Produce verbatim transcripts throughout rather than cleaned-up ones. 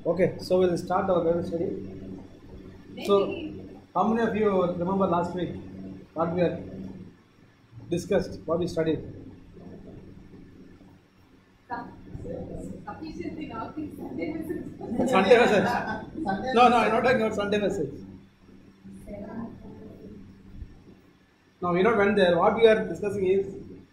Okay, so we'll start our Bible study. So, how many of you remember last week what we had discussed, what we studied? Sufficiently not in Sunday message. Sunday message. No, no, I'm not talking about Sunday message. No, we not went there. What we are discussing is,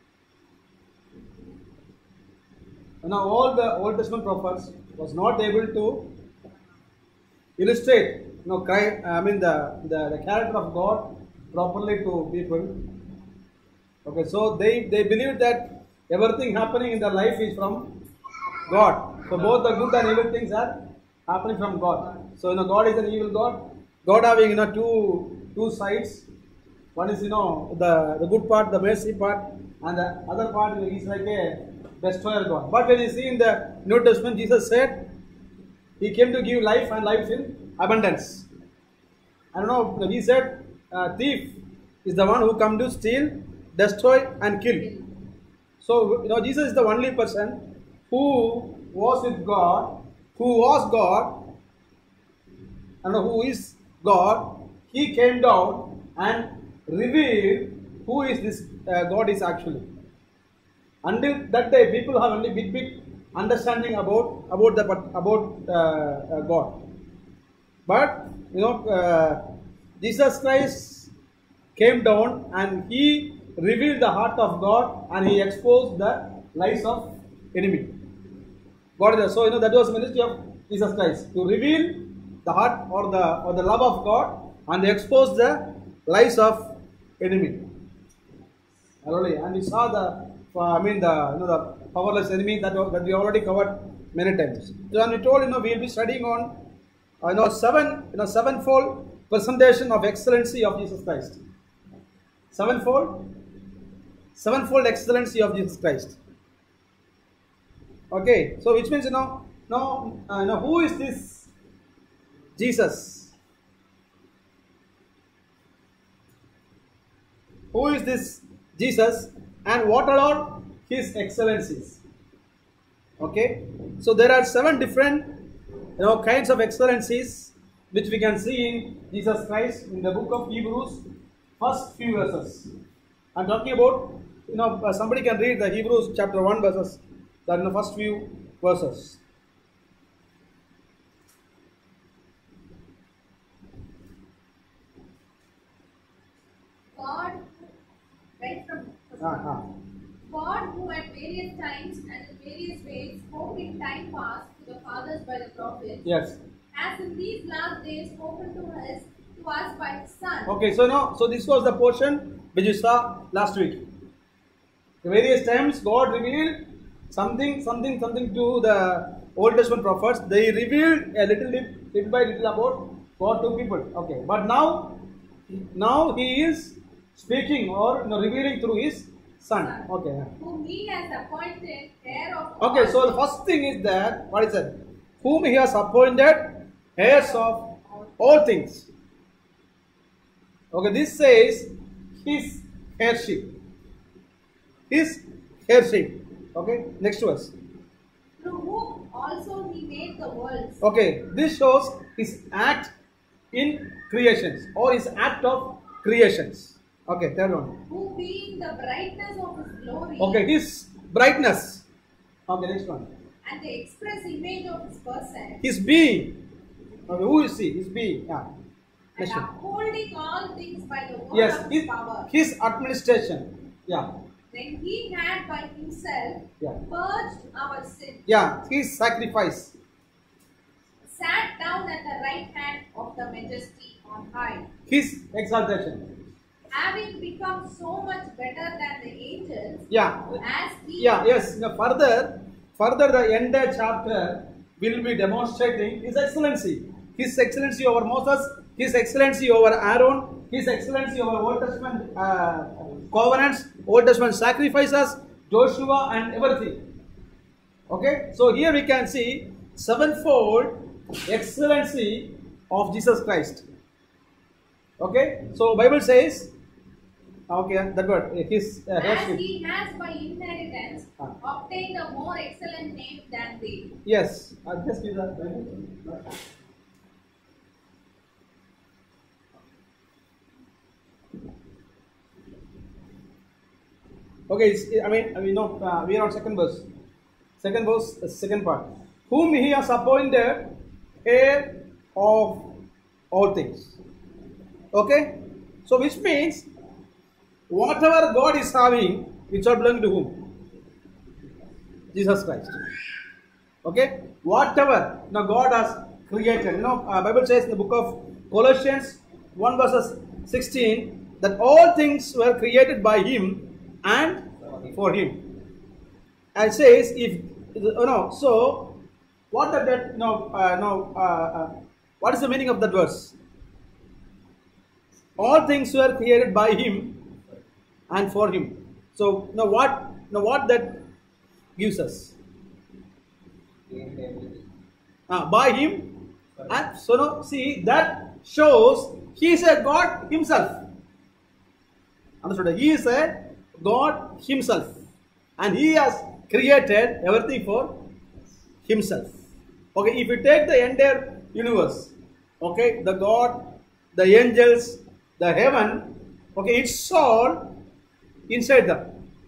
now all the Old Testament prophets was not able to illustrate, you know, Christ, I mean the, the, the character of God properly to people. Okay, so they, they believe that everything happening in their life is from God. So both the good and evil things are happening from God. So you know, God is an evil God. God having you know two two sides. One is you know the, the good part, the mercy part, and the other part is like a destroyer God. But when you see in the New Testament, Jesus said He came to give life and life in abundance. I don't know. He said, uh, "Thief is the one who come to steal, destroy, and kill." So you know, Jesus is the only person who was with God, who was God, and who is God. He came down and revealed who is this uh, God is actually. Until that day, people have only bit bit understanding about about the about uh, uh, God. But you know, uh, Jesus Christ came down and He revealed the heart of God and He exposed the lies of enemy. God is so you know that was the ministry of Jesus Christ, to reveal the heart or the or the love of God and expose the lies of enemy. Hallelujah. And we saw the I mean the you know the powerless enemy that, that we already covered many times. So and we told you know we will be studying on uh, you know seven you know sevenfold presentation of excellency of Jesus Christ. Sevenfold, sevenfold excellency of Jesus Christ. Okay, so which means you know now uh, you know who is this Jesus? Who is this Jesus and what are His excellencies? Okay, so there are seven different you know kinds of excellencies which we can see in Jesus Christ in the book of Hebrews, first few verses. I'm talking about you know uh, somebody can read the Hebrews chapter one verses, that in the first few verses. God, right from Uh-huh. God, who at various times and in various ways spoke in time past to the fathers by the prophets, Yes. has in these last days spoken to us to us by His Son. Okay, so now, so this was the portion which you saw last week. The various times God revealed something, something, something to the Old Testament prophets. They revealed a little bit, little by little about God to people. Okay, but now, now He is speaking or you know, revealing through His Son. Okay. Whom He has appointed heir of Okay, all so the first thing is that what is it? Whom He has appointed heirs of all things. Okay, this says His heirship. His heirship. Okay, next verse. through whom also He made the worlds. Okay, this shows His act in creations or His act of creations. Okay, third one. Who being the brightness of His glory Okay, His brightness. Okay, next one. and the express image of His person, His being. Okay, who is He? His being. Yeah. and Next one. upholding all things by the word Yes, of his, His power, his administration. Yeah. when He had by Himself Yeah. purged our sins, Yeah, His sacrifice. sat down at the right hand of the Majesty on high, His exaltation. having become so much better than the angels, Yeah. as He Yeah, yes. Now further, further the entire chapter will be demonstrating His excellency. His excellency over Moses, His excellency over Aaron, His excellency over Old Testament uh, covenants, Old Testament sacrifices, Joshua and everything. Okay, so here we can see sevenfold excellency of Jesus Christ. Okay, so Bible says Okay, that word. His uh, As headship. he has by inheritance Ah. obtained a more excellent name than they. Yes. Uh, just give that. Okay, it's, I mean, I mean, no, uh, we are on second verse. Second verse, uh, second part. Whom he has appointed heir of all things. Okay? So, which means whatever God is having, it shall belong to whom? Jesus Christ. Okay? Whatever now God has created. You know, uh, Bible says in the book of Colossians one verses sixteen that all things were created by Him and for Him. And says if you know, so what that that no uh, no uh, uh, what is the meaning of that verse? All things were created by Him and for Him. So now what now what that gives us? Uh, by Him, and so now see that shows He is a God Himself. Understood? He is a God Himself, and He has created everything for Himself. Okay, if you take the entire universe, okay, the God, the angels, the heaven, okay, it's all inside them.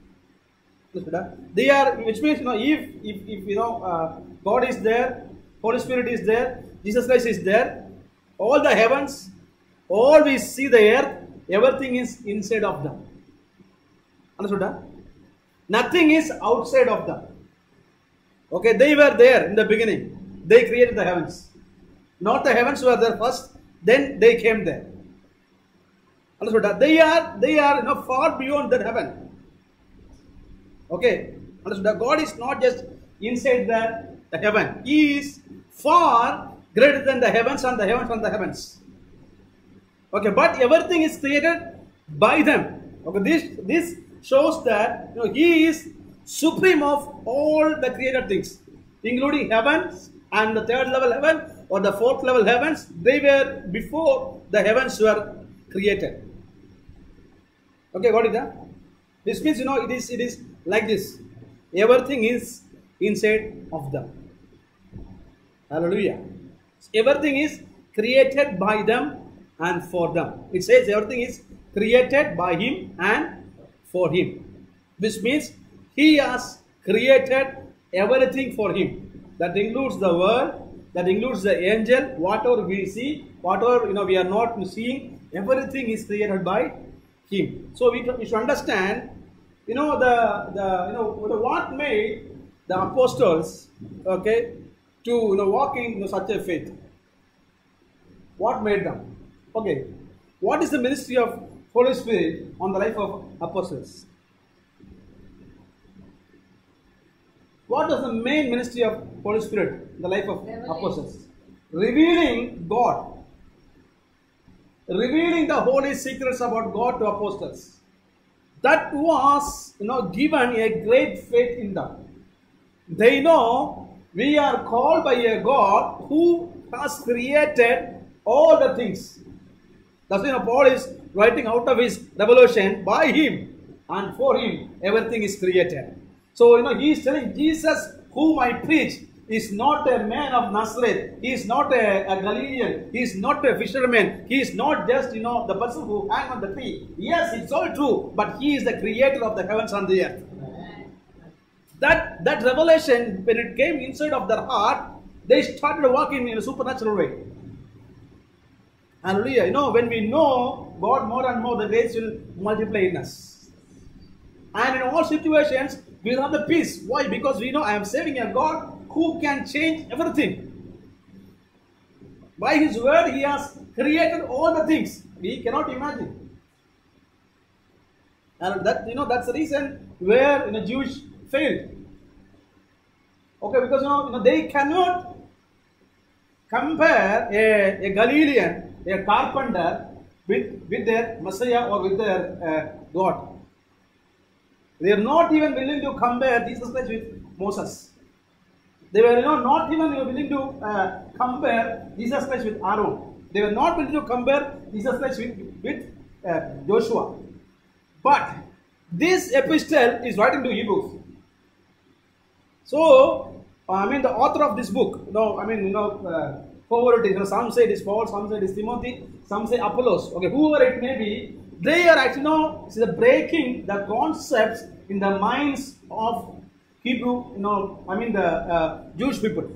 They are, which means you know, if if, if you know uh, God is there, Holy Spirit is there, Jesus Christ is there, all the heavens, all we see the earth, everything is inside of them. Understood? Huh? Nothing is outside of them. Okay, they were there in the beginning. They created the heavens. Not the heavens were there first, then they came there. Understood? Huh? They are they are you know far beyond that heaven. Okay, understood? God is not just inside the, the heaven. He is far greater than the heavens and the heavens and the heavens. Okay, but everything is created by them. Okay, this this shows that you know He is supreme of all the created things, including heavens and the third level heaven or the fourth level heavens. They were before the heavens were created. Okay, got it? Huh? This means you know it is it is like this. Everything is inside of them. Hallelujah. Everything is created by them and for them. It says everything is created by Him and for Him. Which means He has created everything for Him. That includes the world, that includes the angel, whatever we see, whatever you know we are not seeing, everything is created by Him. So we, we should understand, you know, the the you know what made the apostles, okay, to you know walk in you know, such a faith. What made them? Okay, what is the ministry of Holy Spirit on the life of apostles? What is the main ministry of Holy Spirit in the life of Revelation. apostles? Revealing God. Revealing the holy secrets about God to apostles. That was, you know, given a great faith in them. They know we are called by a God who has created all the things. That's why you know, Paul is writing out of his revelation, by Him and for Him everything is created. So you know he is telling Jesus whom I preach is not a man of Nazareth. He is not a, a Galilean. He is not a fisherman. He is not just you know the person who hang on the tree. Yes, it's all true, but He is the creator of the heavens and the earth. That that revelation, when it came inside of their heart, they started walking in a supernatural way. Hallelujah. You know, when we know God more and more, the grace will multiply in us. And in all situations, we will have the peace. Why? Because we know I am serving a God who can change everything. By His word, He has created all the things we cannot imagine. And that you know that's the reason where you know Jewish failed. Okay, because you know, you know they cannot compare a, a Galilean, a carpenter, with, with their Messiah or with their uh, God. They are not even willing to compare Jesus Christ with Moses. They were you know, not even willing to uh, compare Jesus Christ with Aaron. They were not willing to compare Jesus Christ with, with uh, Joshua. But this epistle is writing to Hebrews. So, I mean, the author of this book, you know, I mean, you know, uh, whoever it is, you know, some say it is Paul, some say it is Timothy, some say Apollos. Okay, whoever it may be, they are actually, you know, see, the breaking the concepts in the minds of Hebrew, you know, I mean, the uh, Jewish people.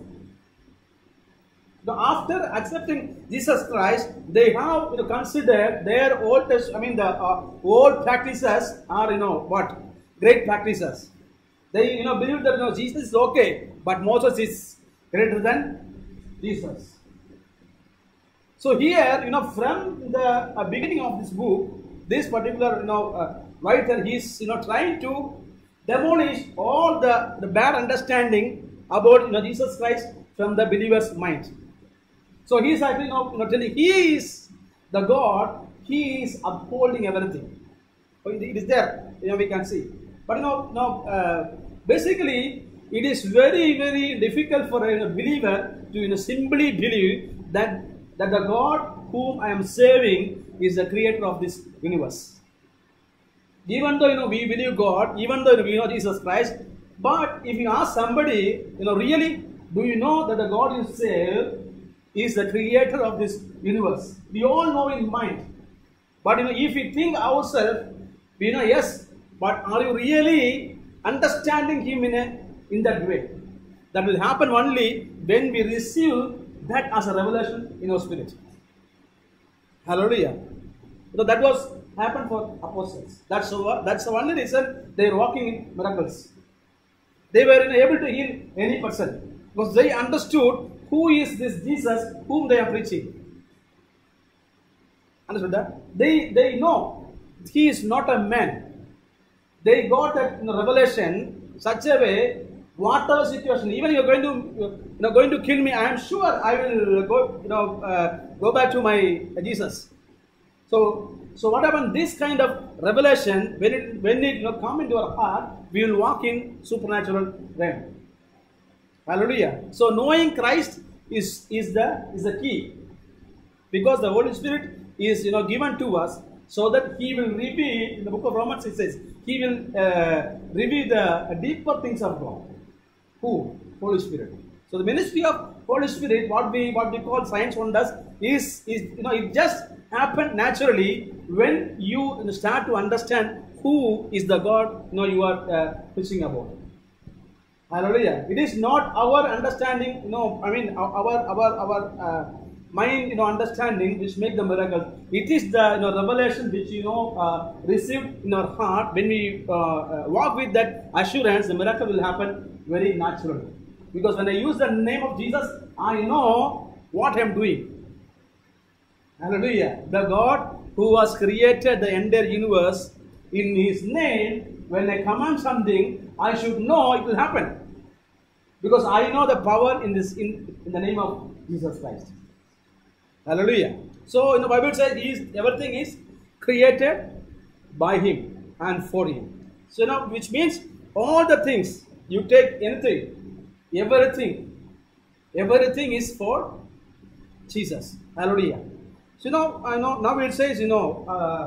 Now, after accepting Jesus Christ, they have, you know, considered their old test, I mean, the uh, old practices are, you know, what? Great practices. They, you know, believe that, you know, Jesus is okay, but Moses is greater than Jesus. So here, you know, from the uh, beginning of this book, this particular, you know, uh, writer, he's, you know, trying to demolish all the, the bad understanding about, you know, Jesus Christ from the believer's mind. So he's actually, you know, you know, telling he is the God, he is upholding everything. So it is there, you know, we can see. But you know, now uh, basically, it is very, very difficult for a believer to, you know, simply believe that that the God whom I am serving is the creator of this universe. Even though, you know, we believe God, even though we know Jesus Christ, but if you ask somebody, you know, really, do you know that the God you serve is the creator of this universe? We all know in mind. But you know, if we think ourselves, we know, yes, but are you really understanding him in a in that way? That will happen only when we receive that as a revelation in our spirit. Hallelujah. So that was happened for apostles. That's the, that's the only reason they were walking in miracles. They were able to heal any person because they understood who is this Jesus whom they are preaching. Understood that? They they know he is not a man. They got that, you know, revelation such a way, whatever situation, even you are going to, you know, going to kill me, I am sure I will go, you know, uh, go back to my uh, Jesus. So, so what happened? This kind of revelation, when it when it, you know, come into our heart, we will walk in supernatural realm. Hallelujah. So knowing Christ is is the is the key, because the Holy Spirit is, you know, given to us so that he will reveal. In the book of Romans it says he will uh, reveal the deeper things of God. Who? Holy Spirit. So the ministry of Holy Spirit, what we what we call science wonders, is is you know, it just happened naturally when you start to understand who is the God, you know, you are uh, preaching about. Hallelujah. It is not our understanding, you know, I mean, our our our uh, mind, you know, understanding which make the miracle. It is the, you know, revelation which, you know, uh, received in our heart. When we uh, uh, walk with that assurance, the miracle will happen very naturally. Because when I use the name of Jesus, I know what I am doing. Hallelujah. The God who has created the entire universe, in his name, when I command something, I should know it will happen. Because I know the power in this in, in the name of Jesus Christ. Hallelujah. So in the Bible says he is, everything is created by him and for him. So now, which means all the things, you take anything, everything, everything is for Jesus. Hallelujah. So now, I know now it says, you know,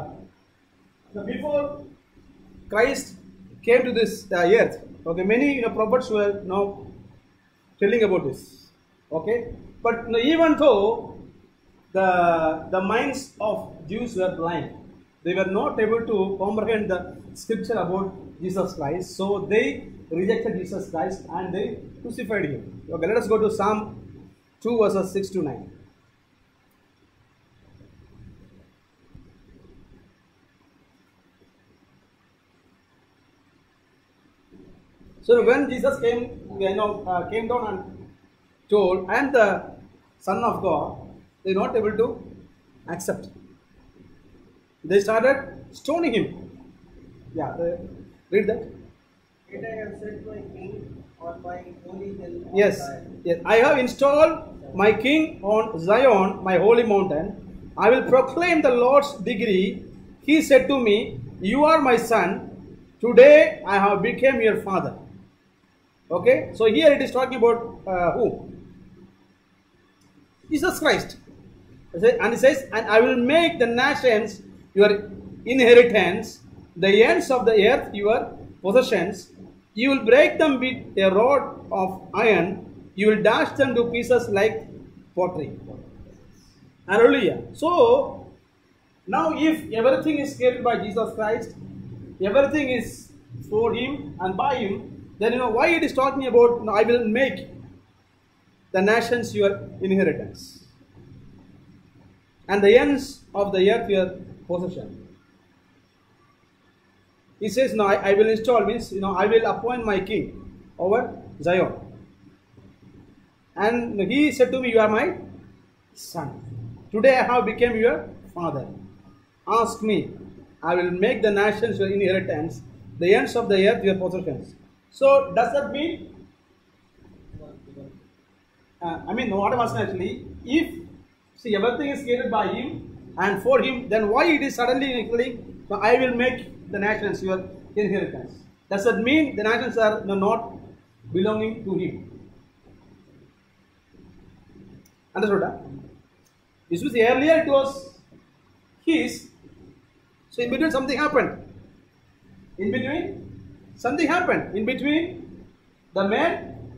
uh, before Christ came to this uh, earth, okay, many, you know, prophets were, you know, telling about this, okay, but, you know, even though the the minds of Jews were blind, they were not able to comprehend the scripture about Jesus Christ, so they rejected Jesus Christ and they crucified him. Okay, let us go to Psalm two verses six to nine. So when Jesus came, you know, uh, came down and told, and the Son of God, they were not able to accept. They started stoning him. Yeah, uh, read that. Yet I have set my king on my holy hill. on Yes, Zion. yes. I have installed my king on Zion, my holy mountain. I will proclaim the Lord's degree. He said to me, "You are my son. Today I have become your father." Okay, so here it is talking about uh, who? Jesus Christ. And it says, "And I will make the nations your inheritance, the ends of the earth your possessions. You will break them with a rod of iron. You will dash them to pieces like pottery. Hallelujah. So, now if everything is created by Jesus Christ, everything is for Him and by Him, then you know why it is talking about, you know, I will make the nations your inheritance and the ends of the earth your possession. He says, no, I, I will install, means, you know, I will appoint my king over Zion. And he said to me, you are my son. Today I have become your father. Ask me, I will make the nations your inheritance, the ends of the earth your possessions. So, does that mean, uh, I mean, what I'm asking actually, if, see, everything is created by Him and for Him, then why it is suddenly including, so I will make the nations your inheritance? Does that mean the nations are not belonging to Him? Understood? Huh? This was earlier, it was His. So in between something happened. In between something happened. In between the man,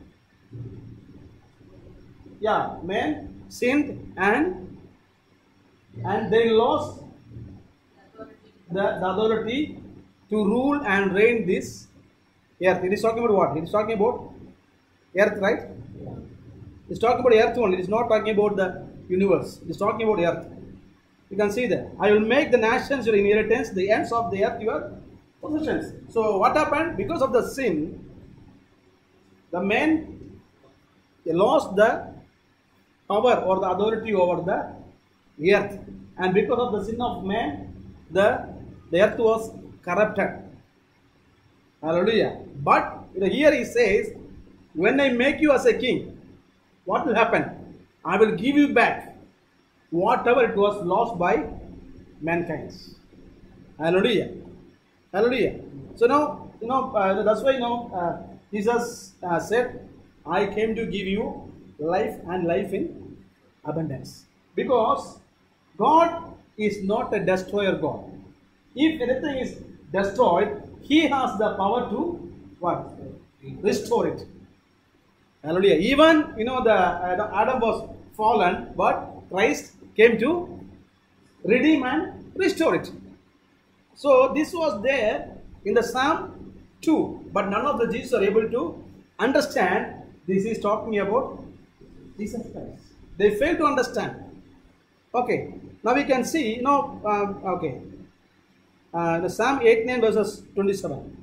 yeah, man sinned and and they lost the, the authority to rule and reign this earth. It is talking about what? It is talking about earth, right? It is talking about earth only. It is not talking about the universe. It is talking about earth. You can see that. I will make the nations your inheritance, the ends of the earth your possessions. So what happened? Because of the sin, the men they lost the power or the authority over the earth. And because of the sin of man, the, the earth was corrupted. Hallelujah. But you know, here he says, when I make you as a king, what will happen? I will give you back whatever it was lost by mankind. Hallelujah. Hallelujah. So now, you know, uh, that's why, you know, uh, Jesus uh, said, I came to give you life and life in abundance. Because God is not a destroyer God. If anything is destroyed, He has the power to what? Restore it. Hallelujah. Even, you know, the, uh, the Adam was fallen, but Christ came to redeem and restore it. So this was there in the Psalm two, but none of the Jews are able to understand this is talking about Jesus Christ. They fail to understand. Okay, now we can see, you know, um, okay, uh, the Psalm eighty-nine verses twenty-seven.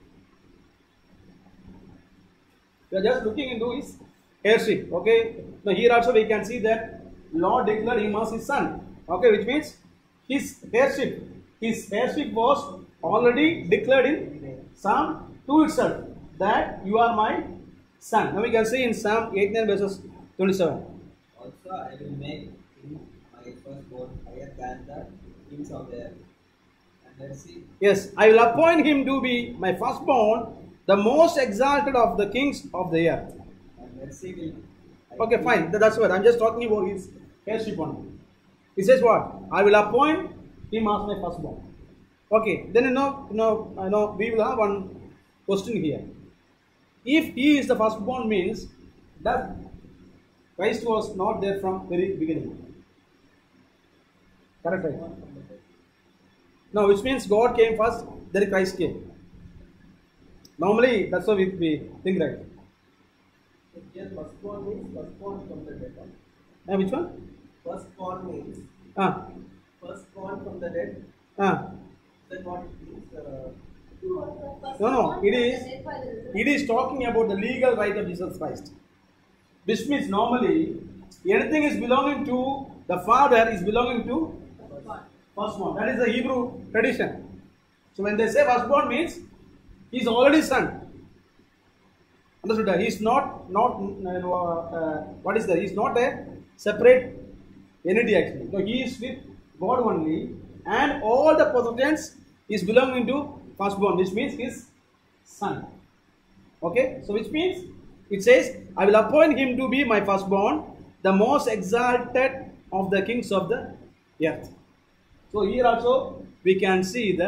We are just looking into his heirship. Okay, now here also we can see that Lord declared him as his son. Okay, which means his heirship, his heirship was already declared in Psalm two itself, that you are my son. Now we can see in Psalm eighty-nine verses twenty-seven. Also, I will make him my firstborn higher than the kings of the earth. And let's see. Yes, I will appoint him to be my firstborn, the most exalted of the kings of the earth. And let's see. Okay, fine. That's what I'm just talking about his heirship only. He says what? I will appoint him as my firstborn. Okay, then you know, you know, I know we will have one question here. If he is the firstborn, means that Christ was not there from very beginning. Correct, right? No, which means God came first, then Christ came. Normally, that's how we, we think, right? Here, firstborn means firstborn from the dead. Uh, which one? Firstborn means Ah, firstborn from the dead. ah. Then what it means? Uh, No, no, it is, it is talking about the legal right of Jesus Christ. Which means normally, anything is belonging to the father is belonging to firstborn. That is the Hebrew tradition. So when they say firstborn means, he is already son. Understood? He is not, not uh, what is that? He is not a separate entity actually. No, he is with God only, and all the possessions is belonging to firstborn, which means his son. Okay, so which means it says, I will appoint him to be my firstborn, the most exalted of the kings of the earth. So here also we can see the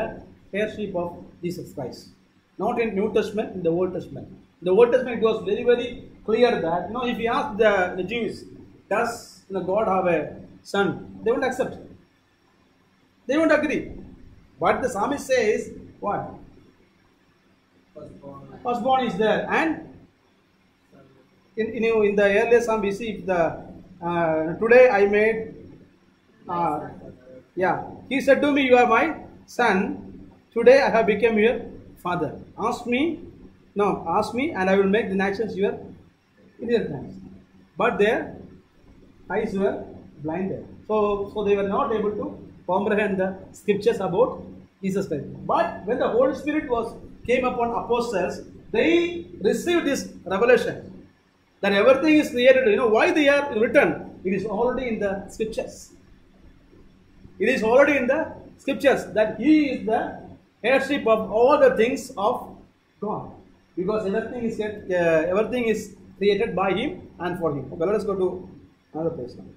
heirship of Jesus Christ. Not in New Testament, in the Old Testament. In the Old Testament, it was very, very clear that, you know, if you ask the, the Jews, does, you know, God have a son? They won't accept. They won't agree. But the psalmist says, what? Firstborn. Firstborn is there. And in, in, in the earlier psalm, we see the uh, today I made, uh, yeah, he said to me, you are my son. Today I have become your father. Ask me, no, ask me, and I will make the nations your inheritance. But their eyes were blinded. So, so they were not able to comprehend the scriptures about Jesus Christ. But when the Holy Spirit was came upon apostles, they received this revelation that everything is created. You know why they are written? It is already in the scriptures. It is already in the scriptures that He is the heirship of all the things of God, because everything is uh, everything is created by Him and for Him. Okay, let us go to another place now.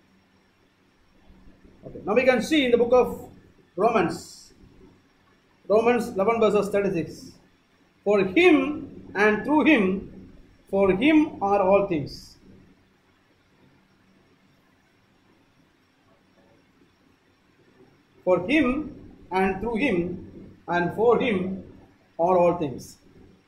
Okay, now we can see in the book of Romans, Romans eleven verses thirty-six. For Him and through Him, for Him are all things. For Him and through Him and for Him are all things.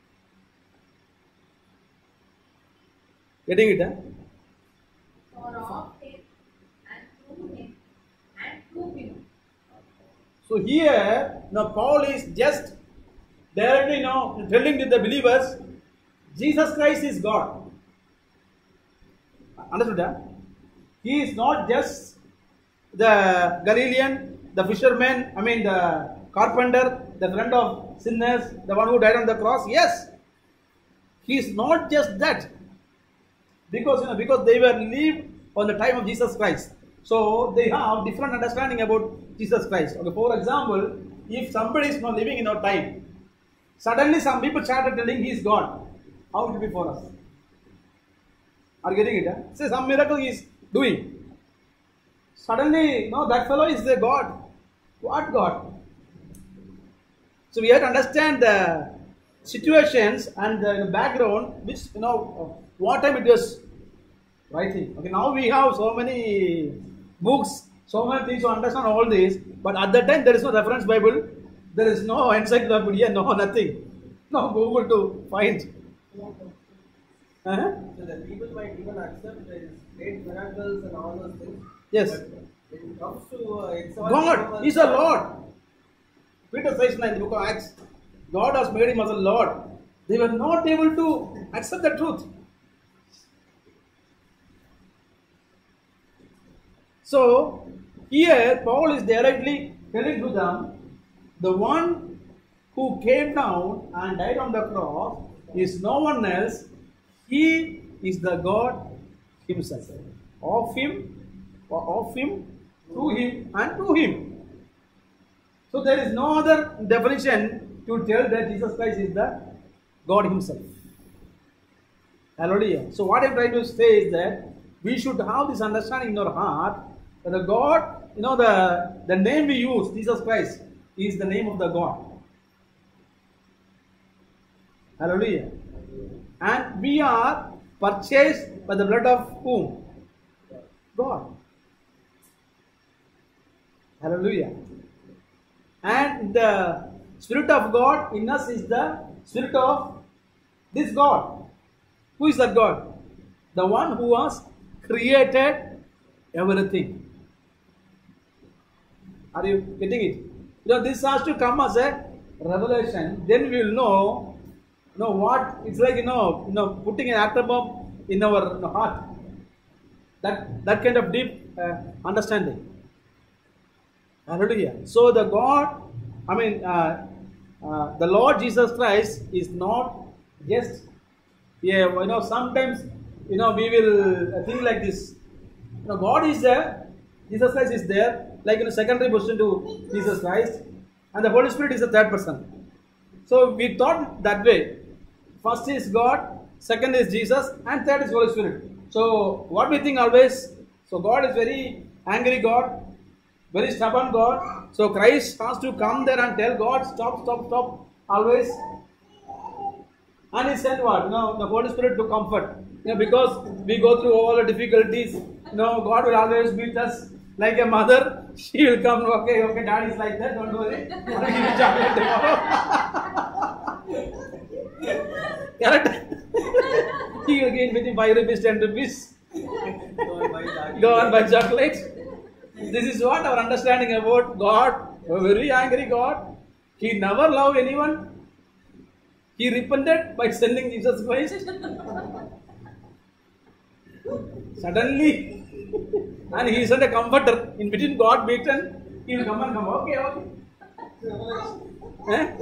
Getting it? Huh? For of Him and through Him and through Him. So here, now Paul is just directly now telling to the believers, Jesus Christ is God. Understood? Huh? He is not just the Galilean, the fisherman, I mean the carpenter, the friend of sinners, the one who died on the cross. Yes, he is not just that, because you know because they were lived on the time of Jesus Christ, so they have different understanding about Jesus Christ. Okay, for example, if somebody is not living in our time, suddenly some people started telling he is God, how it will be for us? Are you getting it? Huh? Say some miracle he is doing. Suddenly, no, that fellow is the God. What God? So we have to understand the situations and the background, which, you know, what time it was writing. Okay, now we have so many books, so many things to understand all this, but at that time there is no reference Bible, there is no encyclopedia, no nothing, no Google to find. Uh-huh. So the people might even accept there is great miracles and all those things. Yes. But when it comes to uh, exalt God is a Lord. Peter says in the book of Acts, God has made him as a Lord. They were not able to accept the truth. So here Paul is directly telling to them, the one who came down and died on the cross is no one else. He is the God Himself. Of Him, of Him, through Him, and to Him. So there is no other definition to tell that Jesus Christ is the God Himself. Hallelujah. So what I am trying to say is that we should have this understanding in our heart that the God, you know, the, the name we use, Jesus Christ, is the name of the God. Hallelujah. And we are purchased by the blood of whom? God. Hallelujah. And the Spirit of God in us is the Spirit of this God. Who is that God? The one who has created everything. Are you getting it? You know, this has to come as a revelation. Then we will know, you know what it's like. You know, you know, putting an atom bomb in our you know, heart. That that kind of deep uh, understanding. Hallelujah. So the God, I mean, uh, uh, the Lord Jesus Christ is not just, yeah, you know, sometimes, you know, we will think like this. You know, God is there, Jesus Christ is there, like in a secondary position to Jesus Christ, and the Holy Spirit is the third person. So we thought that way. First is God, second is Jesus, and third is Holy Spirit. So what we think always, so God is very angry God, very stubborn God. So Christ has to come there and tell God, stop, stop, stop, always. And he sent what? You know, the Holy Spirit to comfort. You know, because we go through all the difficulties, you know, God will always meet us like a mother. She will come, okay, okay, dad is like that, don't worry. I'll give you chocolate tomorrow. Correct? He will gain within five rupees, ten rupees. Go and buy chocolate. Go and buy chocolate. This is what our understanding about God. A very angry God. He never loved anyone. He repented by sending Jesus Christ. Suddenly, and he sent a comforter. In between God beaten, he will come and come. Okay, okay. Eh?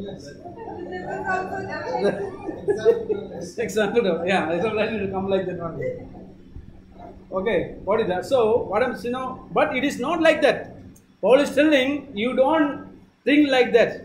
Example, yeah, it will come like that one. Okay, what is that? So, what I'm saying now, but it is not like that. Paul is telling you don't think like that.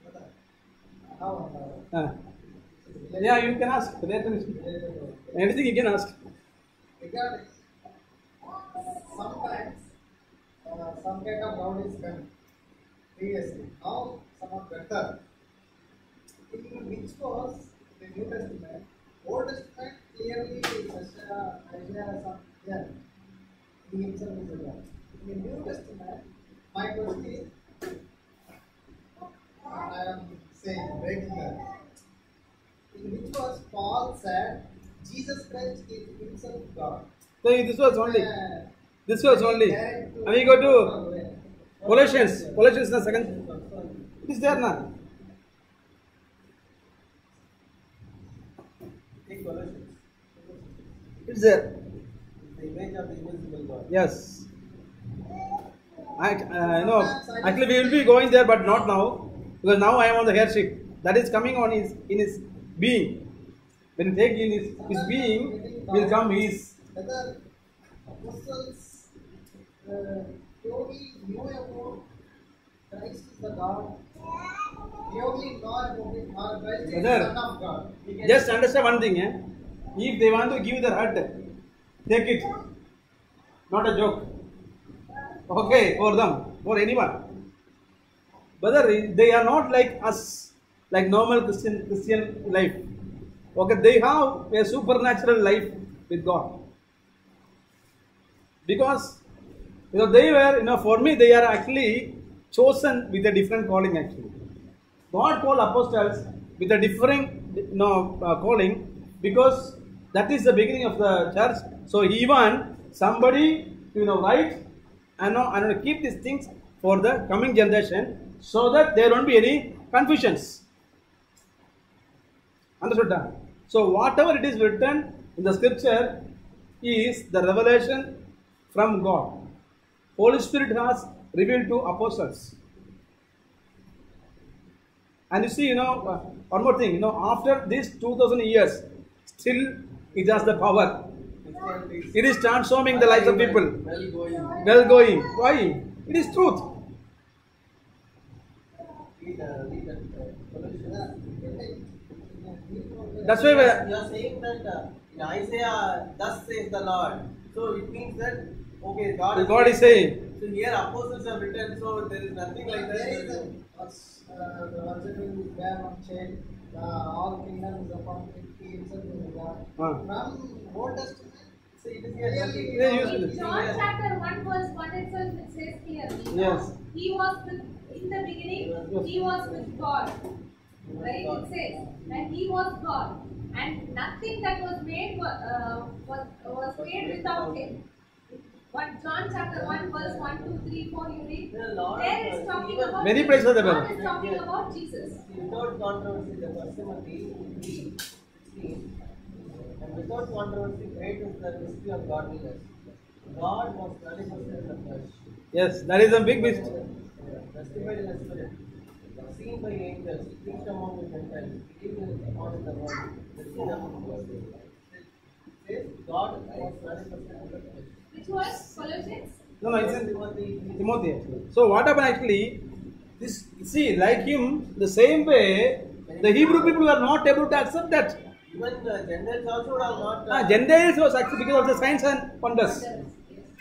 Uh, yeah, you can ask. Anything you can ask. Regarding sometimes uh, some kind of doubt is coming previously. Now somewhat better. In which was the New Testament, Old Testament clearly Isaiah, Isaiah, some yeah, he himself is a God. In the New Testament, my question is, I am saying breaking that. In which was Paul said, Jesus Christ is himself God. So this was only. Uh, This was only. And we go to Colossians. Colossians the second. It is there now. Take Colossians. It's there. The image of the invisible God. Yes. I, uh, you know, actually we will be going there, but not now, because now I am on the hairship. That is coming on his in his being. When you take in his, his being, will come his. Whether apostles uh, only knew about Christ is the God, they only know about it, or Christ is the Brother, Son of God. Just understand one thing, eh? If they want to give the heart, take it. Not a joke. Okay, for them, for anyone. Brother, they are not like us, like normal Christian Christian life. Okay, they have a supernatural life with God. Because you know they were, you know, for me they are actually chosen with a different calling actually. God called apostles with a different, you know, uh, calling, because that is the beginning of the church. So he want somebody to, you know, write and know and keep these things for the coming generation, so that there won't be any confusions. Understood that? So whatever it is written in the scripture is the revelation from God. Holy Spirit has revealed to apostles. And you see, you know, uh, one more thing, you know, after these two thousand years, still it has the power. It is transforming the lives of people. Well going. Well going. Why? It is truth. Read, uh, read that, uh, Colossians. That's why You we are saying that uh, in Isaiah, thus says the Lord. So it means that, okay, God, God is saying. So here apostles have written, so there is nothing like There is that. a, uh, the original is there on chain, uh, all kingdoms upon him, he himself is God. Ah. From Old Testament, So it is here nothing. Yeah, use In it. John chapter one verse one itself it says clearly. Yes. He was with, in the beginning, he was with God. Right? It says that he was God. And nothing that was made was, uh, was, was made without him. What John chapter one verse one, two, three, four you read? There are a lot There of, is talking even about Many Jesus. places are there. God is talking about Jesus. without controversy, the first Timothy three sixteen, and without controversy, great is the mystery of godliness. God was manifested in the flesh. Yes, that is a big mystery. Justified in the spirit, seen by angels, preached among the Gentiles, believed upon in the world, received among the saints. It says God was manifested in the flesh. Which was Colossians? No, no, it's in Timothy three. Timothy actually. So what happened actually? This, see, like him, the same way, the Hebrew people were not able to accept that. Even the Gentiles also would have not. Ah, Gentiles was actually because of the signs and wonders.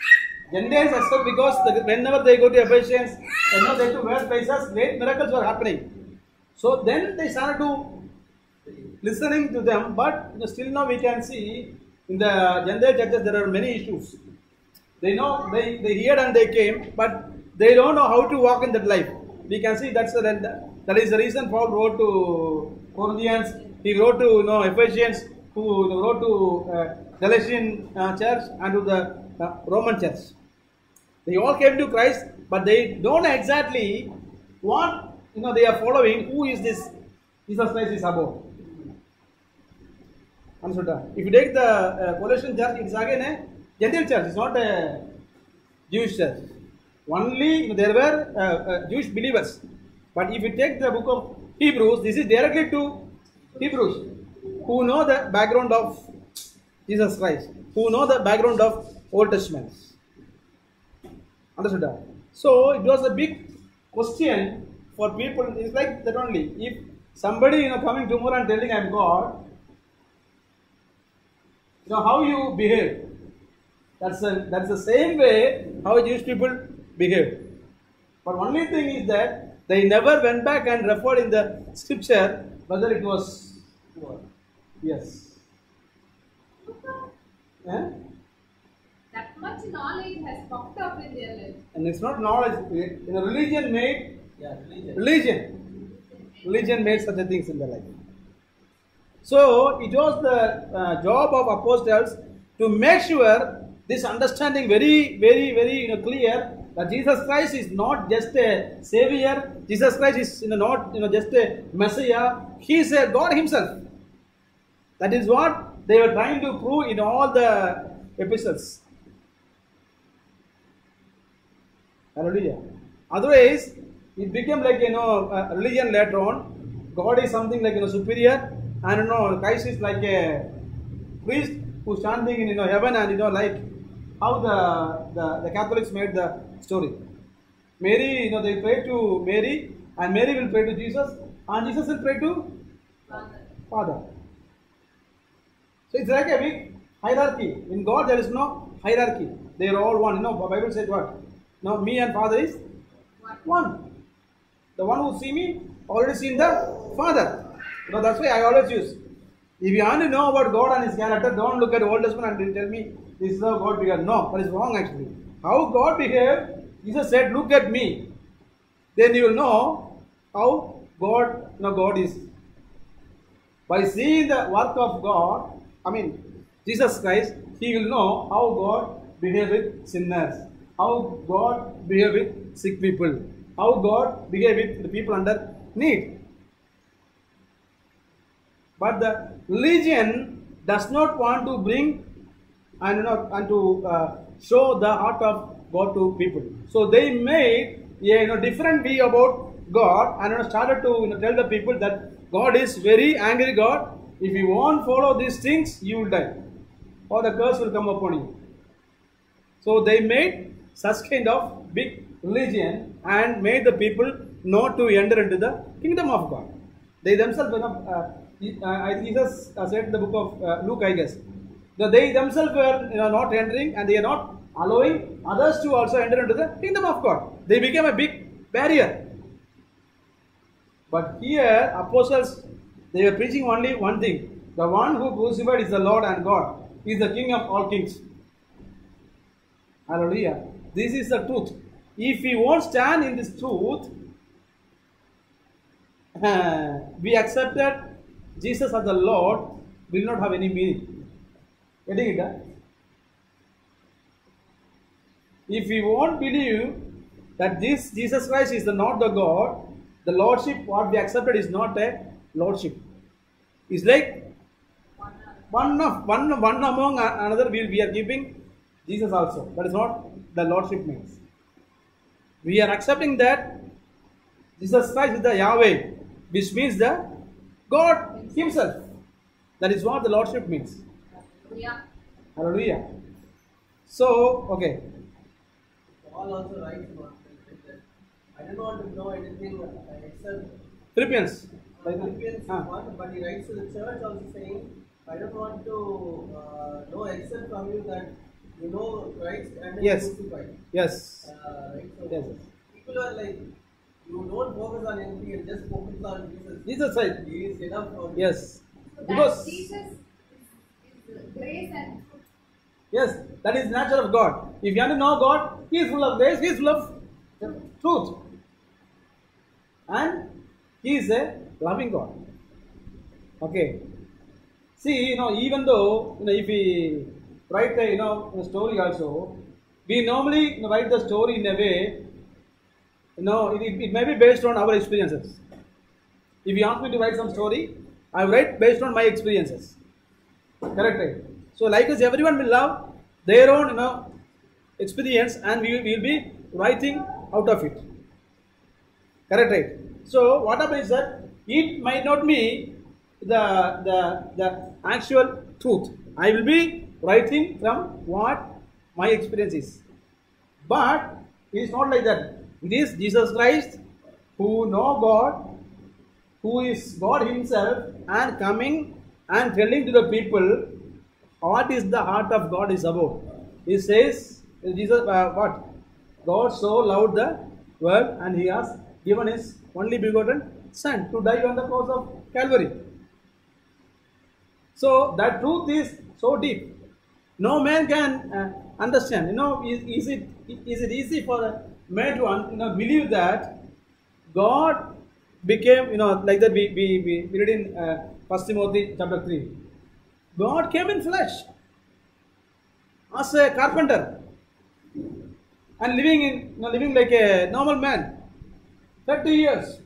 Gentiles accept because the, whenever they go to Ephesians, whenever they go to various places, great miracles were happening. So then they started to listening to them, but you know, still now we can see in the Gentile churches there are many issues. They know they, they heard and they came, but they don't know how to walk in that life. We can see that's the that is the reason Paul wrote to Corinthians. He wrote to you know Ephesians, who wrote to uh, Galatian uh, church and to the uh, Roman church. They all came to Christ, but they don't know exactly what you know they are following. Who is this Jesus Christ is about? Understood? If you take the uh, Colossian church, it's again a Gentile church. It's not a Jewish church. Only there were uh, uh, Jewish believers. But if you take the book of Hebrews, this is directly to Hebrews who know the background of Jesus Christ, who know the background of Old Testament. Understood? So it was a big question for people. It's like that only. If somebody you know coming tomorrow and telling I'm God, you know how you behave. That's a, that's the same way how Jewish people behave. But only thing is that they never went back and referred in the scripture whether it was yes. Eh? That much knowledge has popped up in their lives. And it's not knowledge. You know, religion made Yeah, religion. religion. Religion made such a things in their life. So it was the uh, job of apostles to make sure this understanding very, very, very you know, clear that Jesus Christ is not just a savior. Jesus Christ is you know, not you know just a Messiah. He is a God Himself. That is what they were trying to prove in all the epistles. Hallelujah. Otherwise, it became like you know a religion later on. God is something like you know superior, and you know Christ is like a priest who's standing in you know heaven, and you know like how the, the, the Catholics made the story. Mary, you know, they pray to Mary, and Mary will pray to Jesus, and Jesus will pray to Father. Father. So it's like a big hierarchy. In God, there is no hierarchy. They are all one. You know, the Bible says what? Now, me and Father is One. one. The one who see me already seen the Father. You know, that's why I always use. If you want to know about God and His character, don't look at the Old Testament and tell me this is how God behaved. No, that is wrong actually. How God behaved, Jesus said, look at me. Then you will know how God, you know, God is. By seeing the work of God, I mean, Jesus Christ, he will know how God behaves with sinners, how God behaves with sick people, how God behaves with the people under need. But the religion does not want to bring and, you know, and to uh, show the heart of God to people. So they made a you know, different view about God and you know, started to you know, tell the people that God is very angry God. If you won't follow these things, you will die, or the curse will come upon you. So they made such kind of big religion and made the people not to enter into the kingdom of God. They themselves, you know, uh, uh, Jesus said in the book of uh, Luke, I guess, that they themselves were you know, not entering and they are not allowing others to also enter into the kingdom of God. They became a big barrier. But here, apostles, they were preaching only one thing. The one who crucified is the Lord and God. He is the King of all kings. Hallelujah. This is the truth. If we won't stand in this truth, uh, we accepted Jesus as the Lord will not have any meaning. Getting it? Huh? If we won't believe that this Jesus Christ is the, not the God, the Lordship what we accepted is not a Lordship. It's like one of one one among another we, we are keeping Jesus also. That is not the Lordship means. We are accepting that Jesus Christ is the Yahweh, which means the God Himself. That is what the Lordship means. Yeah. Hallelujah. So, okay. Paul also writes about that. I don't want to know anything except Philippians. Philippians Ah. one, but he writes to the church also saying, I don't want to uh, know except from you that you know Christ and then Yes. crucified. Yes. Uh, right? So Yes. people are like, you don't focus on anything and just focus on Jesus. Jesus said, He is enough for you. yes. So that Because, Jesus is, is grace and truth. yes, that is nature of God. If you want to know God, He is full of grace, He is full of truth. And He is a loving God. Okay. See, you know, even though, you know, if we write a, you know, a story also, we normally, you know, write the story in a way, you know, it, it, it may be based on our experiences. If you ask me to write some story, I write based on my experiences. Correct, right? So, likewise, everyone will love their own, you know, experience, and we will be writing out of it. Correct, right? So, what happens is that it might not be the the the actual truth. I will be writing from what my experience is. But it is not like that. It is Jesus Christ who know God, who is God Himself, and coming and telling to the people what is the heart of God is about. He says, Jesus, uh, what? God so loved the world, and He has given His only begotten Son to die on the cross of Calvary. So that truth is so deep. No man can uh, understand. You know, is, is it is it easy for a man to un, you know believe that God became, you know, like that we we, we, we read in uh, First Timothy chapter three. God came in flesh as a carpenter and living in, you know, living like a normal man. Thirty years.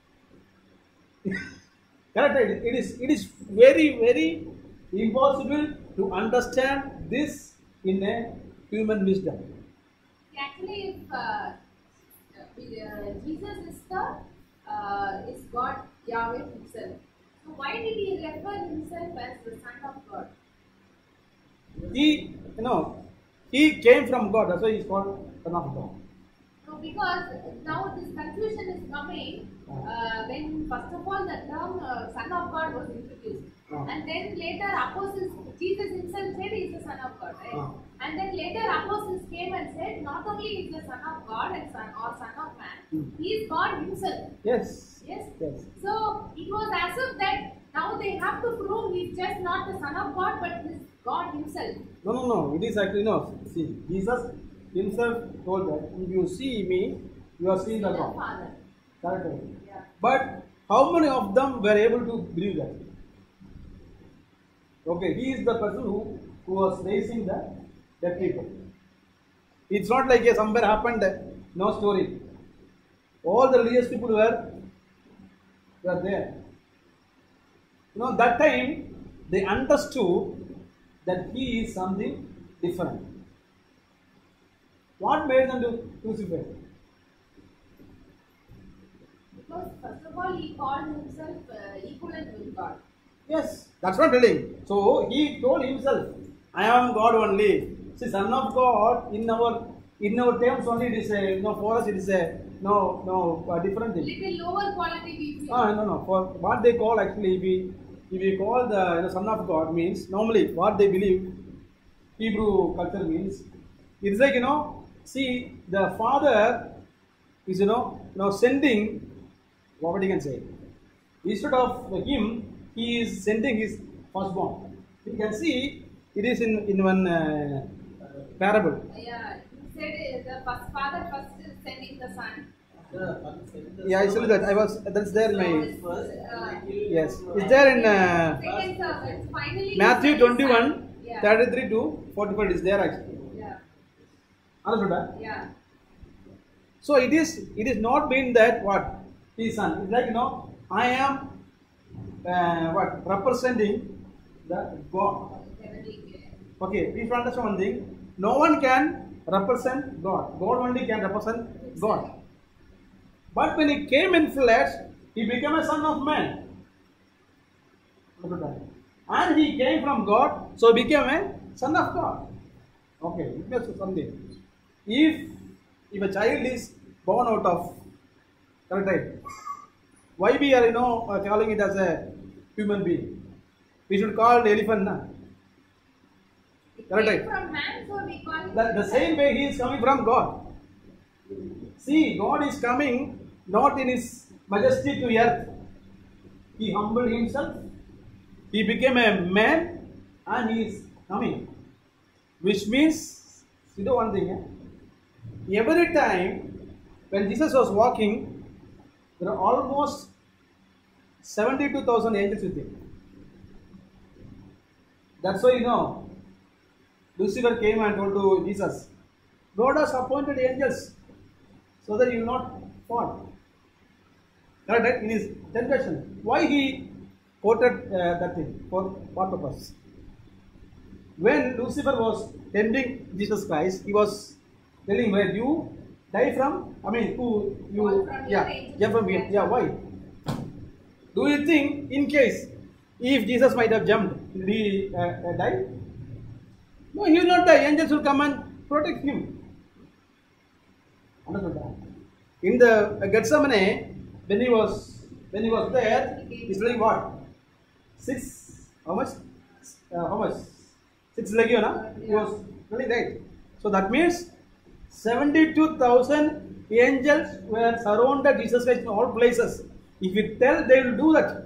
Correct. It it is it is very very impossible to understand this in a human wisdom. Actually, if uh, uh, Jesus is the uh, is God Yahweh Himself, so why did He refer Himself as the Son of God? He, you know, He came from God. That's why He is called Son of God. No, because now this confusion is coming uh, when first of all the term uh, Son of God was introduced, Ah. and then later apostles, Jesus Himself said He is the Son of God, right? Ah. And then later apostles came and said not only He is the Son of God and Son or Son of Man, Hmm. He is God Himself. Yes. Yes. Yes. So it was as if that now they have to prove He is just not the Son of God, but He is God Himself. No, no, no. It is actually no. See, Jesus Himself told that if you see me, you are seeing the The God. Father. Correct. Yeah. But how many of them were able to believe that? Okay, He is the person who, who was raising the dead people. It's not like a somewhere happened, no story. All the religious people were, were there. You know, that time they understood that He is something different. What made them to crucify? Because first of all, He called Himself uh, equivalent with God. Yes, that's what I'm telling. So He told Himself, I am God only. See, Son of God, in our in our terms only, it is a, you know, for us it is a no no uh, different thing. Little lower quality we feel. Ah, no, no. For what they call actually, if we if we call the, you know, Son of God means normally what they believe, Hebrew culture means, it's like, you know, see, the Father is, you know, you know sending, what you can say, instead of Him, He is sending His firstborn. You can see it is in in one uh, parable. Yeah, He said uh, the first Father first is sending the Son. Yeah, I saw that. I was that's there in my Uh, yes. It's there in uh, Second servant, finally. Matthew He sent His twenty-one, Son. Yeah. thirty-three to forty-five is there actually. Yeah. Understood that? Yeah. So it is it is not been that what His Son. It's like, you know, I am uh, what representing the God. Okay, if you understand one thing, no one can represent God. God only can represent God. But when He came in flesh, He became a Son of Man. And He came from God, so He became a Son of God. Okay, that's something. If if a child is born out of correct type, why we are, you know, uh, calling it as a human being? We should call the elephant, na? Correct, came right? from man, so we call him. The, the same way he is coming from God. See, God is coming not in his majesty to earth. He humbled himself. He became a man and he is coming. Which means, you know one thing, eh? Every time when Jesus was walking, there are almost seventy-two thousand angels with him. That's why you know, Lucifer came and told to Jesus, God has appointed angels so that you will not fall. Correct, right? In his temptation. Why he quoted uh, that thing? For what purpose? When Lucifer was tempting Jesus Christ, he was telling where you die from, I mean, who you, Fall from yeah, your angels. yeah, from here, yeah, why? Do you think, in case, if Jesus might have jumped, did he uh, uh, die? No, he will not die. Angels will come and protect him. Understood that? In the uh, Gethsemane, when he was when he was there, he's telling what? Six, how much? Uh, how much? Six legion, huh? He was telling, right? So that means seventy-two thousand angels were surrounded Jesus Christ in all places. If you tell, they will do that.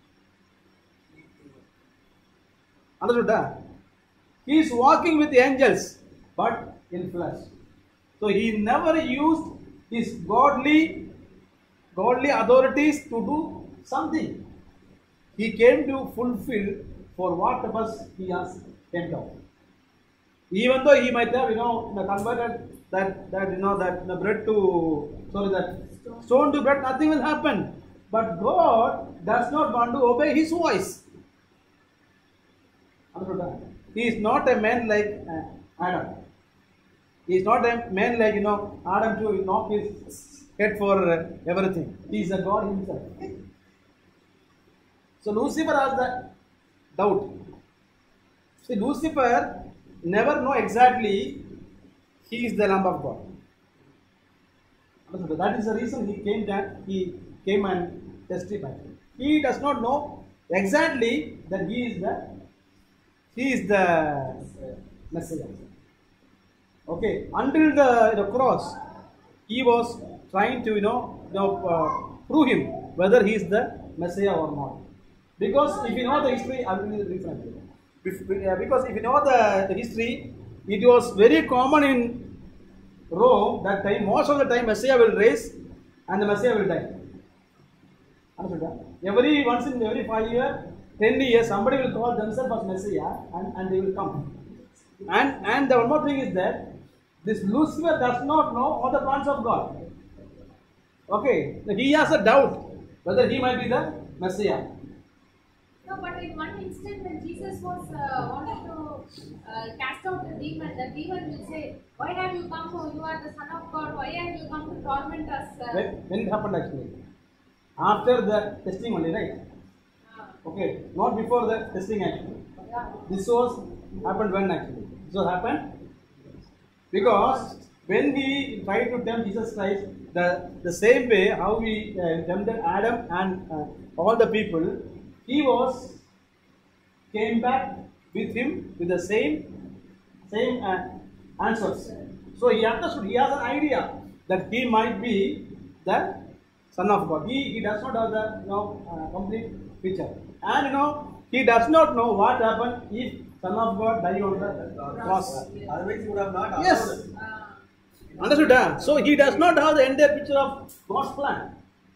Understood that? He is walking with the angels, but in flesh. So he never used his godly, godly authorities to do something. He came to fulfill for what purpose he has came down. Even though he might have, you know, converted that, that you know, that the bread to, sorry, that stone to bread, nothing will happen. But God does not want to obey his voice. He is not a man like uh, Adam. He is not a man like, you know, Adam to knock his head for uh, everything. He is a God himself. So Lucifer has that doubt. See, Lucifer never know exactly he is the Lamb of God. That is the reason he came down, he came and testified. He does not know exactly that he is the he is the Messiah. Okay, until the, the cross, he was trying to you know, you know uh, prove him whether he is the Messiah or not. Because if you know the history, I will reframe it. Because if you know the, the history, it was very common in Rome that time. Most of the time, Messiah will rise and the Messiah will die. Every once in every five years, ten years, somebody will call themselves as Messiah and, and they will come. And and the one more thing is that this Lucifer does not know all the plans of God. Okay, he has a doubt whether he might be the Messiah. No, but in one instant when Jesus was uh, wanting to uh, cast out the demon, the demon will say, "Why have you come? Oh, you are the Son of God. Why have you come to torment us?" Uh, When, when it happened actually? After the testing only, right? uh, Okay, not before the testing actually. yeah. This was happened when actually? This was happened because when we tried to tempt Jesus Christ, the, the same way how we uh, tempted Adam and uh, all the people, he was came back with him with the same same uh, answers. So he understood, he has an idea that he might be the Son of God. He, he does not have the you know, uh, complete picture. And you know, he does not know what happened if Son of God died on the cross. Otherwise, you would have not Yes. understood. Uh, Understood? Huh? So he does not have the entire picture of God's plan.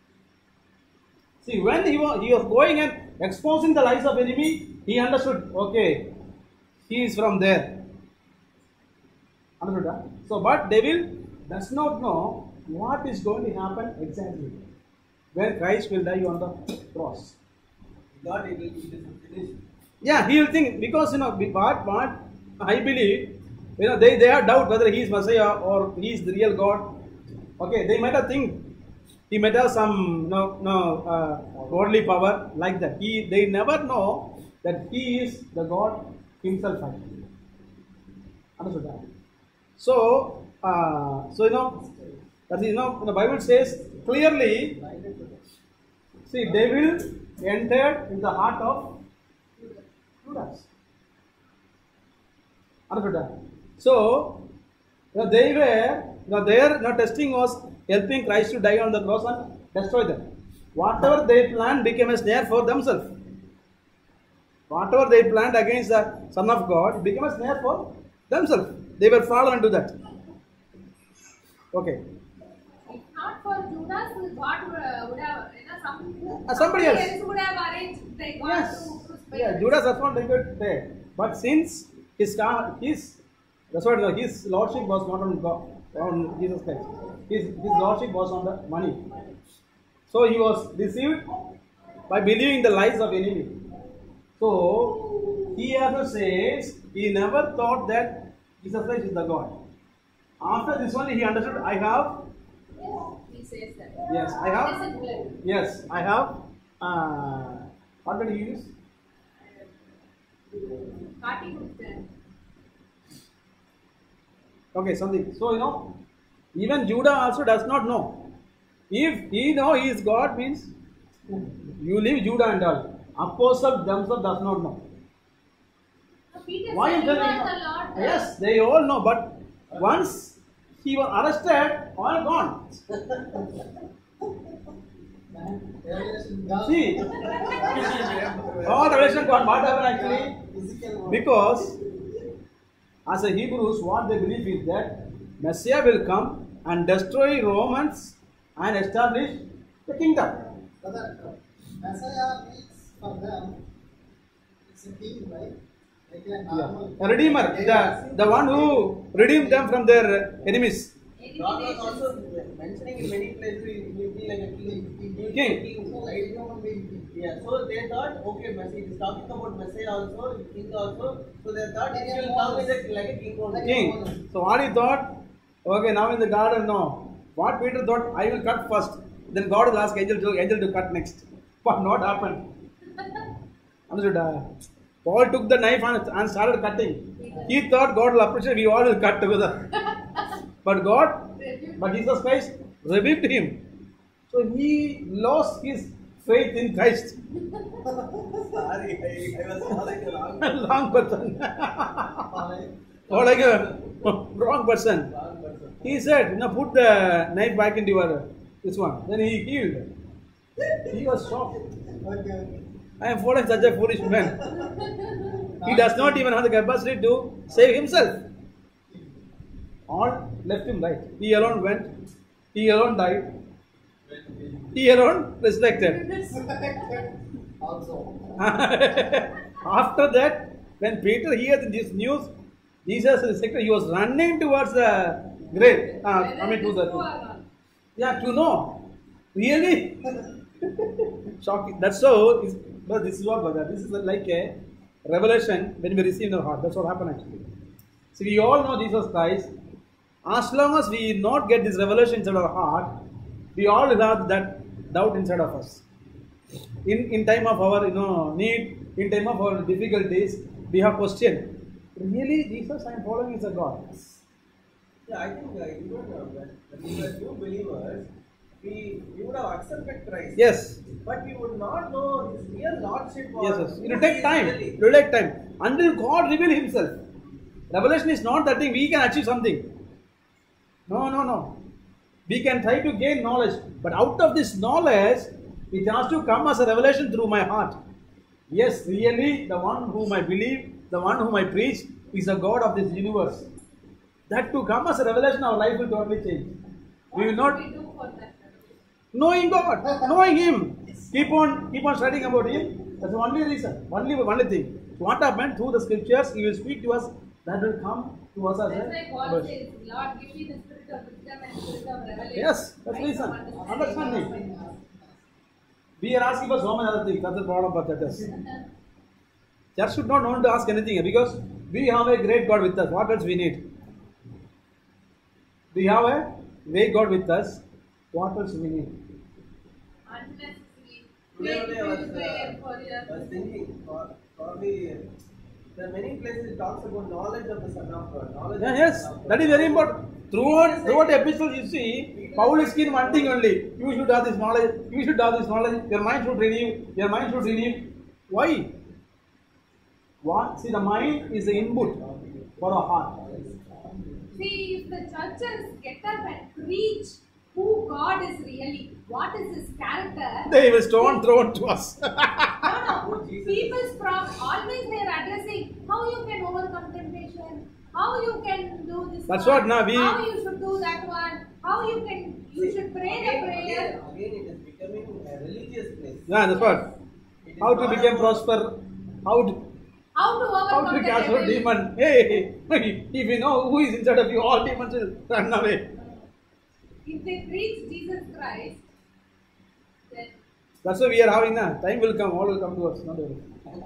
See, when he was, he was going and exposing the lies of enemy, he understood, okay, he is from there. Understood? Huh? So, but devil does not know what is going to happen exactly when Christ will die on the cross. God, it will it is finished. Yeah, he will think, because you know what, what I believe, you know, they, they have doubt whether he is Messiah or he is the real God. Okay, they might have think he might have some no no uh, worldly power like that. He they never know that he is the God himself actually. Understood that? So uh, so you know that is, you know the Bible says clearly. See, devil entered in the heart of Judas. Understood that? So, you know, they were, you know, their you know, testing was helping Christ to die on the cross and destroy them. Whatever they planned became a snare for themselves. Whatever they planned against the Son of God became a snare for themselves. They were fallen into that. Okay. If not for Judas, God would, uh, would have, you know, some, Uh, somebody else. would have arranged the God Yes. to crucify Yeah, him. Judas does not it there. But since his car, his that's what no, his lordship was not on God, on Jesus Christ. His his lordship was on the money. So he was deceived by believing the lies of enemy. So he also says he never thought that Jesus Christ is the God. After this one, he understood. I have He says that. yes, I have Innocent blood. yes, I have. Uh, what did he use? Party would stand. Okay, something. So you know, even Judah also does not know. If he know he is God means you leave Judah and all. Apostle themselves does not know. So Peter Why said, is "You that? are the Lord." Yes, they all know, but once he was arrested, all gone. Revelation gone. See, all revelation gone. What happened actually? Physical world. Because as a Hebrews, what they believe is that Messiah will come and destroy Romans and establish the kingdom. Brother, Messiah means for them, it's a king, right? Like a Yeah. normal. A redeemer, the, the one who redeemed them from their enemies. God was also mentioning in many places he will be like a king. He will be King. a king, right? Human being. Yeah, so they thought, okay, Messiah is talking about Messiah also, king also. So they thought he will come with a, like a king only. King. So what he thought? Okay, now in the garden, no. What Peter thought, I will cut first. Then God will ask angel to angel to cut next. But not happened. Understood? Uh, Paul took the knife and, and started cutting. He thought God will appreciate. We all will cut together. But God, but Jesus Christ rebuked him. So he lost his faith in Christ. Sorry, I, I was following the wrong, Wrong person. Alright. Or like a wrong person. wrong person. He said, you know, put the knife back into your this one. Then he healed. He was shocked. Okay. I am following such a foolish man. He does not even have the capacity to save himself. All left him right. He alone went. He alone died. He alone resurrected. Also. After that, when Peter heard this news, Jesus resurrected, he was running towards the grave. Uh, I mean, to the. Yeah, to know. Really? Shocking. That's so. Is, but this is what, brother. This is like a revelation when we receive in our heart. That's what happened actually. So we all know Jesus Christ. As long as we not get this revelation inside our heart, we all have that doubt inside of us. In in time of our you know need, in time of our difficulties, we have question. Really, Jesus, I am following is a God. Yeah, I think uh, even uh, when when we were new believers, we, we would have accepted Christ. Yes. But we would not know his real lordship. or Yes, yes. It who will he take is time. really. It will take time. Until God reveal himself. Revelation is not that thing we can achieve something. No, no, no. We can try to gain knowledge. But out of this knowledge, it has to come as a revelation through my heart. Yes, really, the one whom I believe, the one whom I preach, is the God of this universe. That to come as a revelation, our life will totally change. We will not What do we do for that? knowing God, knowing Him. Keep on, keep on studying about Him. That's the only reason, only only thing. What happened through the scriptures, He will speak to us. That will come to us as That's why a Paul revelation. says, Lord, give me the spirit of wisdom and spirit of revelation. Yes, that's Right reason. from Understand me. We are asking for so many other things. That's the problem for churches. Church should not want to ask anything because we have a great God with us. What else we need? We have a great God with us. What else we need? Unnecessary. Today only I was, Prayer for uh, your- was thinking, or probably uh, there are many places it talks about knowledge of the Son of God. Knowledge Yeah, of yes, the Son of that is God. very important. Throughout, throughout the epistle, you see, Paul is keen one thing only. You should have this knowledge. You should have this knowledge. Your mind should renew. Your mind should renew. Why? What? See, the mind is the input. for our heart. See, if the churches get up and preach who God is really, what is His character, They will stone thrown to us. no, no. People's from always they are addressing how you can overcome temptation, how you can do this. That's one, what, na, we- how you should do that one, how you can you should pray the Again, prayer. again, again, it is becoming a religious place. Yeah, that's what. It is How to not become about- prosper. How to, How to how overcome to the cast out devil. demon. Hey, if you know who is inside of you, all demons will run away. If they preach Jesus Christ, then That's why we are having na. Time will come, all will come to us. Not worry.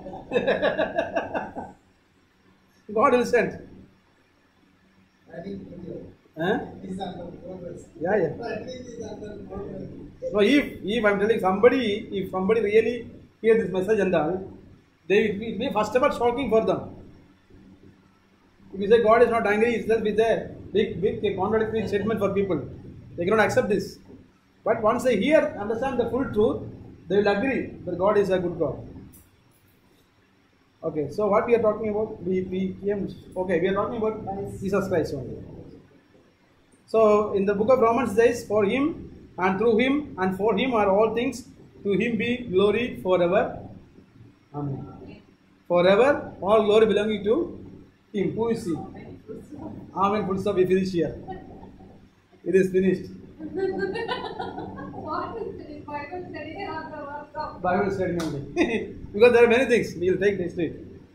God will send. Writing video Huh? is under progress. Yeah, yeah. Writing is under progress. So if if I'm telling somebody, if somebody really hear this message and all, they it will be first of all shocking for them. If you say God is not angry, it's just with a big big contradictory statement for people. They cannot accept this. But once they hear, understand the full truth, they will agree that God is a good God. Okay, so what we are talking about? We we came. Okay, we are talking about Jesus Christ only. So in the book of Romans says, for him and through him and for him are all things, to him be glory forever. Amen. Forever, all glory belonging to him. Who is he? Amen. Full stop. We finish here. It is finished. what is the Bible study or the work of Bible study only. Because there are many things. We will take next week.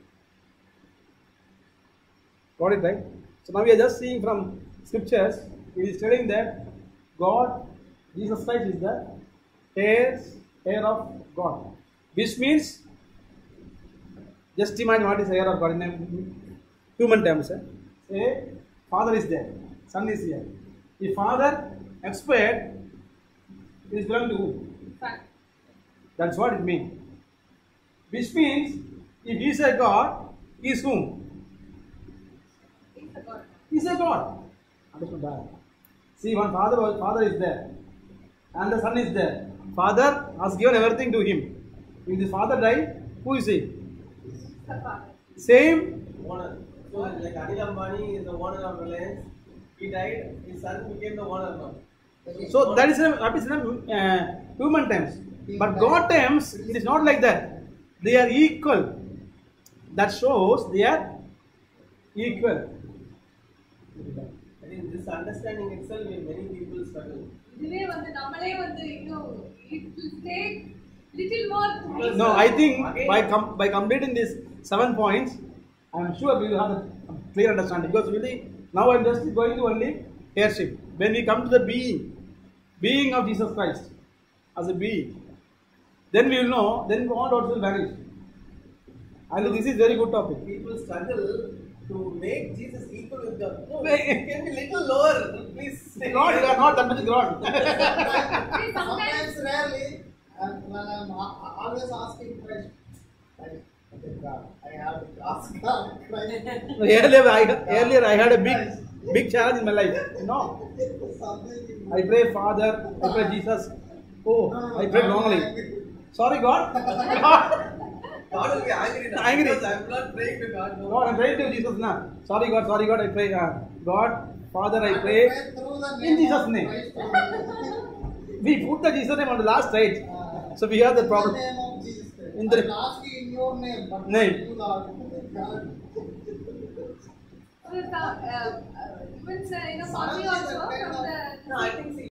Got it, right? So now we are just seeing from scriptures. It is telling that God, Jesus Christ is the heir, heir of God. Which means, just imagine what is heir of God in human terms. Eh? Say, father is there, son is here. If father expired, it is belong to whom? fact? That's what it means. Which means, if he is a God, he is whom? It's a God. He is a God. Understand that? See, one father, father is there, and the son is there. Father has given everything to him. If this father died, who is he? It's the Father. Same. Owner. So like Anil Ambani is the owner of Reliance. He died. His son became the owner now. So that is a, that is in a, uh, human terms. But God terms, it is not like that. They are equal. That shows they are equal. I think this understanding itself will many people struggle. இதுவே வந்து நம்மளே வந்து இன்னும் it will take little more time. No, I think by com- by completing these seven points, I am sure we will have a clear understanding. Because really, now I am just going to only heirship. When we come to the being, being of Jesus Christ as a being, then we will know. Then all doubts will vanish. I think this is very good topic. People struggle to make Jesus equal with God. No, it can be little lower. Please say. God, you are not that much God. See, sometimes Sometimes rarely, and when I'm a- always asking Christ, like, okay, God, I have to ask God, Christ. earlier, I earlier I had a big big challenge in my life. No, Something I pray Father, I pray Jesus. Oh, I prayed wrongly. Sorry, God. God will be angry now. Angry. Because I'm not praying to God. No. God, I'm praying to Jesus now. Sorry, God. Sorry, God. I pray. Uh, God, Father, I pray. through the In Jesus' name. Christ only. We put the Jesus name on the last stage, Uh, so we have the In the problem. name of Jesus Christ. In the- I will ask you in your name, but Name. you, Lord, God. uh, uh, even uh, you know, Son Swami is a also kind from of- the No, I think see,